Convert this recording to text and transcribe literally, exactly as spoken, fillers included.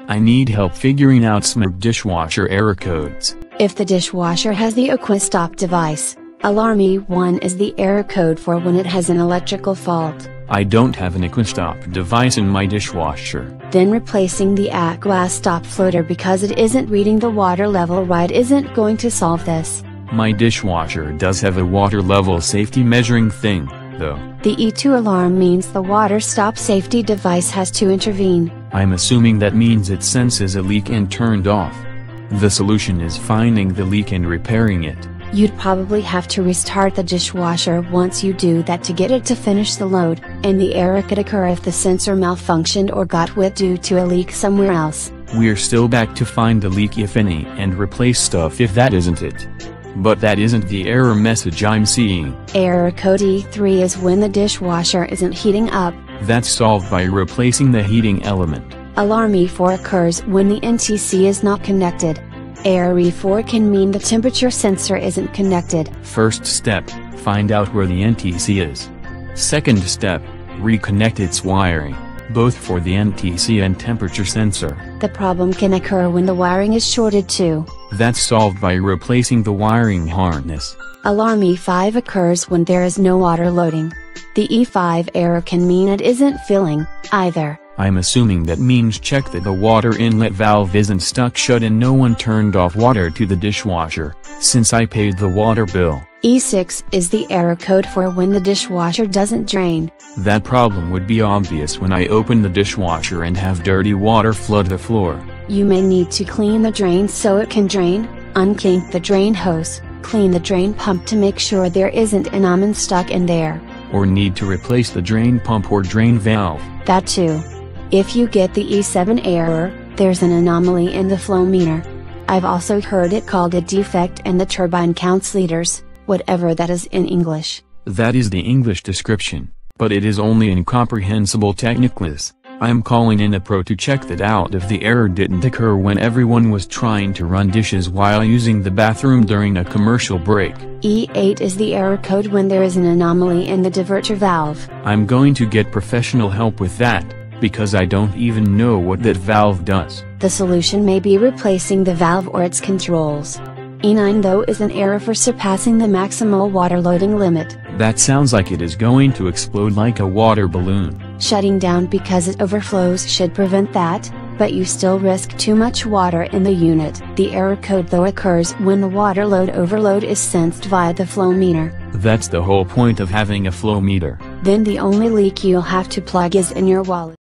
I need help figuring out Smeg Dishwasher error codes. If the dishwasher has the Aquastop device, alarm E one is the error code for when it has an electrical fault. I don't have an Aquastop device in my dishwasher. Then replacing the Acquastop floater because it isn't reading the water level right isn't going to solve this. My dishwasher does have a water level safety measuring thing, though. The E two alarm means the water stop safety device has to intervene. I'm assuming that means it senses a leak and turned off. The solution is finding the leak and repairing it. You'd probably have to restart the dishwasher once you do that to get it to finish the load, and the error could occur if the sensor malfunctioned or got wet due to a leak somewhere else. We're still back to find the leak if any and replace stuff if that isn't it. But that isn't the error message I'm seeing. Error code E three is when the dishwasher isn't heating up. That's solved by replacing the heating element. Alarm E four occurs when the N T C is not connected. Error E four can mean the temperature sensor isn't connected. First step, find out where the N T C is. Second step, reconnect its wiring, both for the N T C and temperature sensor. The problem can occur when the wiring is shorted too. That's solved by replacing the wiring harness. Alarm E five occurs when there is no water loading. The E five error can mean it isn't filling, either. I'm assuming that means check that the water inlet valve isn't stuck shut and no one turned off water to the dishwasher, since I paid the water bill. E six is the error code for when the dishwasher doesn't drain. That problem would be obvious when I open the dishwasher and have dirty water flood the floor. You may need to clean the drain so it can drain, unkink the drain hose, clean the drain pump to make sure there isn't an almond stuck in there. Or need to replace the drain pump or drain valve. That too. If you get the E seven error, there's an anomaly in the flow meter. I've also heard it called a defect in the turbine counts liters, whatever that is in English. That is the English description, but it is only incomprehensible technicalities. I'm calling in a pro to check that out if the error didn't occur when everyone was trying to run dishes while using the bathroom during a commercial break. E eight is the error code when there is an anomaly in the diverter valve. I'm going to get professional help with that, because I don't even know what that valve does. The solution may be replacing the valve or its controls. E nine though is an error for surpassing the maximal water loading limit. That sounds like it is going to explode like a water balloon. Shutting down because it overflows should prevent that, but you still risk too much water in the unit. The error code though occurs when the water load overload is sensed via the flow meter. That's the whole point of having a flow meter. Then the only leak you'll have to plug is in your wallet.